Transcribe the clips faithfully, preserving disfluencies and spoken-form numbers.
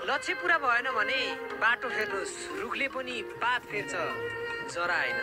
लक्ष्य पूरा भएन भने बाटो फेर्नुस्, रुखले पनि पात फेर्छ, जरा हैन।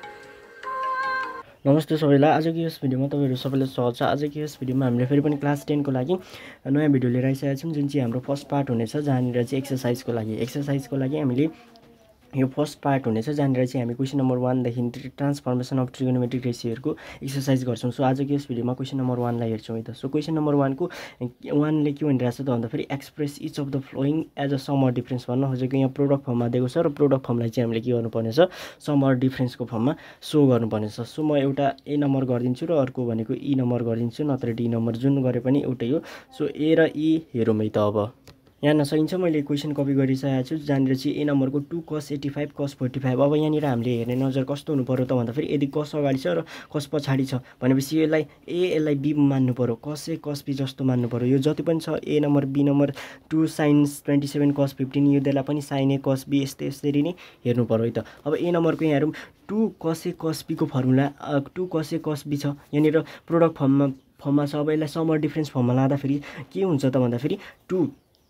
नमस्ते सबैलाई, आजको यस भिडियोमा तपाईहरु सबैलाई स्वागत छ। आजको यस भिडियोमा हामीले फेरि पनि क्लास टेन को लागि नयाँ भिडियो लिएर आइसकेका छौं, जुन चाहिँ हाम्रो फर्स्ट पार्ट हुनेछ, जहाँनिर चाहिँ एक्सरसाइजको लागि एक्सरसाइजको लागि हामीले यो फर्स्ट पार्ट हुनेछ, जहाँनिर चाहिँ हामी क्वेशन नम्बर वन देखि ट्रान्सफर्मेसन अफ ट्रिगोनोमेट्रिक रेशियोहरुको एक्सरसाइज गर्छौं। सो आजको यस भिडियोमा क्वेशन नम्बर वन लाई हेर्छौं है त। सो क्वेशन नम्बर वन को वन ले के भनिरहेछ त भन्दा फेरि express each of the following as a sum or difference भन्न खोजेको यहाँ प्रोडक्ट फर्ममा दिएको छ र प्रोडक्ट फर्मलाई चाहिँ हामीले के गर्नुपर्ने छ, सम अर डिफरेन्सको फर्ममा सो गर्नुपर्ने छ। सो म एउटा ए नम्बर गरिदिन्छु र अर्को भनेको ई नम्बर गरिदिन्छु, नत्र डी नम्बर, जुन गरे पनि एउटै हो। सो ए र ई हेरौँ है त। अब यहाँ नसकिन्छ, मैले क्वेशन कपी गरिसकेको छु, जहाँनिर चाहिँ ए नम्बरको two cos eighty five cos forty five. अब यहाँनिर हामीले हेर्ने नजर कस्तो हुनु पर्यो त भन्दा फेरि यदि कस अगाडि छ र कस पछाडि छ भनेपछि यसलाई ए यसलाई बी मान्नु पर्यो, कस ए कस बी जस्तो मान्नु पर्यो। यो जति पनि छ A number B number two sin twenty seven cos fifteen, यो त्यसलाई पनि साइन ए कस बी यस्तै यसरी नै हेर्नु पर्यो है त। अब ए नम्बरको यहाँ हेरौँ, two cos A cos B को formula two cos A cos B छ, यहाँनिर प्रोडक्ट फर्ममा फर्ममा छ। अब यसलाई सम अर डिफरेन्स फर्ममा लाँदाखेरि के हुन्छ त भन्दाखेरि टू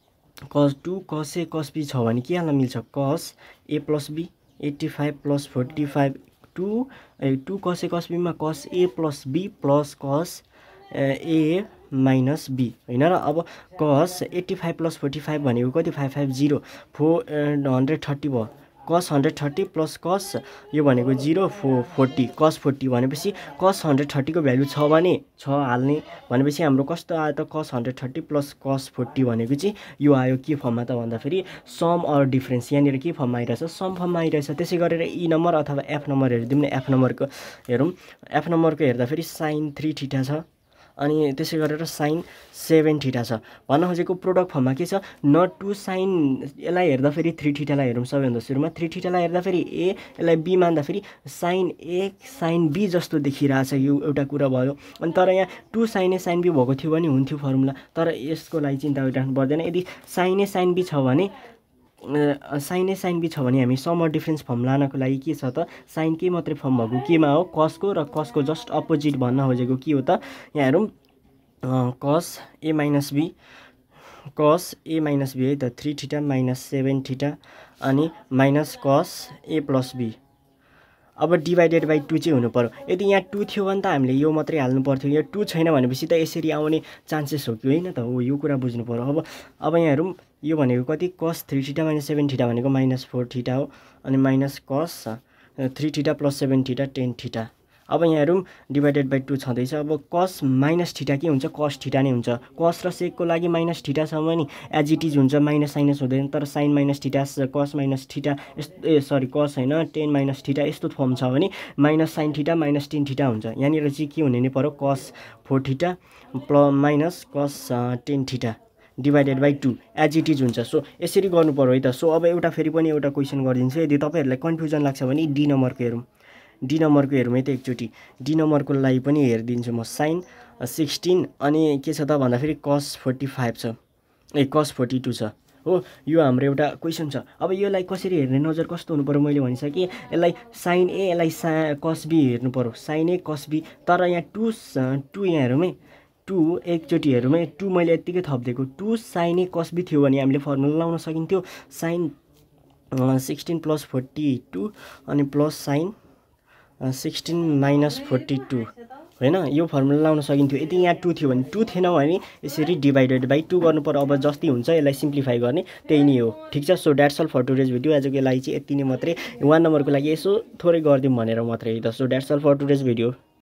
कस two cos A cos B छ भने के हाल्न मिल्छ, cos A plus B eighty five plus forty five, two A two cos A कस बीमा कस A plus be plus cos A minus be होइन र। अब cos eighty five plus forty five भनेको कति, five five zero four hundred thirty भयो, cos hundred thirty plus कस यो भनेको जिरो फो फोर्टी कस फोर्टी भनेपछि कस हन्ड्रेड थर्टीको भ्यालु छ भने छ हाल्ने भनेपछि हाम्रो कस्तो आयो त, cos hundred thirty plus cos forty भनेको चाहिँ यो आयो के फर्ममा त भन्दाखेरि सम अर डिफरेन्स। यहाँनिर के फर्ममा आइरहेछ, सम फर्ममा आइरहेछ। त्यसै गरेर ई नम्बर अथवा एफ नम्बर हेरिदिउँ न। एफ नम्बरको हेरौँ, एफ नम्बरको हेर्दाखेरि साइन थ्री थिटा छ, अनि त्यसै गरेर साइन सेभेन थिटा छ। भन्न खोजेको प्रोडक्ट फर्ममा के छ, न टू साइन यसलाई हेर्दाखेरि थ्री थिटालाई हेरौँ सबैभन्दा सुरुमा। थ्री थिटालाई हेर्दाखेरि ए, यसलाई बी मान्दाखेरि साइन ए साइन बी जस्तो देखिरहेछ, यो एउटा कुरा भयो। अनि तर यहाँ two sin A sin B भएको थियो भने हुन्थ्यो फर्मुला, तर यसको लागि चिन्ता गरिराख्नु पर्दैन। यदि साइन ए साइन बी छ भने साइन ए साइन बी छ भने हामी सम अर डिफरेन्स फर्म लानको लागि के छ त, साइन के मात्रै फर्म भएको केमा हो, कसको, र कसको जस्ट अपोजिट भन्न खोजेको के हो त, यहाँ हेरौँ कस ए माइनस बी कस ए माइनस बी है त, three theta minus seven theta अनि minus cos A plus B. अब डिभाइडेड बाई टू चाहिँ हुनु पर्यो। यदि यहाँ टू थियो भने त हामीले यो मात्रै हाल्नु पर्थ्यो, यहाँ टू छैन भनेपछि त यसरी आउने चान्सेस हो कि होइन त, हो यो कुरा बुझ्नु पर्यो। अब अब यहाँ हेरौँ, यो भनेको कति, cos three theta minus seven theta भनेको माइनस फोर थिटा हो, अनि minus cos three theta plus seven theta ten theta. अब यहाँ हेरौँ डिभाइडेड बाई टू छँदैछ। अब कस माइनस थिटा के हुन्छ, कस थिटा नै हुन्छ। कस र सेकको लागि माइनस थिटा छ भने एज इट इज हुन्छ, माइनस साइनस हुँदैन। तर sin minus theta cos minus theta यस्तो ए सरी कस होइन टेन माइनस थिटा यस्तो फर्म छ भने minus sin theta minus ten theta हुन्छ। यहाँनिर चाहिँ के हुने नै पर्यो, cos four theta plus minus cos ten theta divided by two as it is हुन्छ। सो यसरी गर्नु पर्यो है त। सो अब एउटा फेरि पनि एउटा क्वेसन गरिदिन्छु, यदि तपाईँहरूलाई कन्फ्युजन लाग्छ भने डी नम्बरको हेरौँ, डी नम्बरको हेरौँ है त एकचोटि। डी नम्बरको लागि पनि हेरिदिन्छु म, साइन सिक्सटिन अनि के छ त भन्दाखेरि कस फोर्टी फाइभ छ ए कस फोर्टी टू छ हो। यो हाम्रो एउटा क्वेसन छ। अब यसलाई कसरी हेर्ने नजर कस्तो हुनु पर्यो, मैले भनिसकेँ यसलाई साइन ए यसलाई सा कस बी हेर्नु पर्यो, साइन ए कस बी। तर यहाँ टू टू यहाँ हेरौँ है, टू एकचोटि हेरौँ है, टू मैले यत्तिकै थपिदिएको, टू साइन ए कस बी थियो भने हामीले फर्मुला लाउन सकिन्थ्यो, sin sixteen plus forty two अनि plus sin sixteen minus forty two होइन, यो फर्मुला लाउन सकिन्थ्यो। यदि यहाँ टू थियो भने, टू थिएन भने यसरी डिभाइडेड बाई टू गर्नु पर्यो। अब जति हुन्छ यसलाई सिम्प्लिफाई गर्ने त्यही नै हो, ठिक छ। So that's all for today's video. आजको लागि चाहिँ यति नै मात्रै, वान नम्बरको लागि यसो थोरै गरिदिउँ भनेर मात्रै है त। So that's all for today's video.